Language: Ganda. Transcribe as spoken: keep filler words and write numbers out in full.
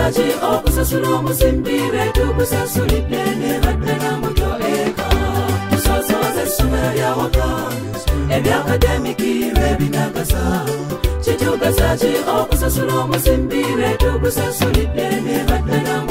Kitugasachi okusasula omusimbire tugusasulidde ne baddana muto eka tusosoze essomero lyawaka ebyakademiki lwebinagasa Kitugasachi okusasula omusimbire tugusasulidde ne baddana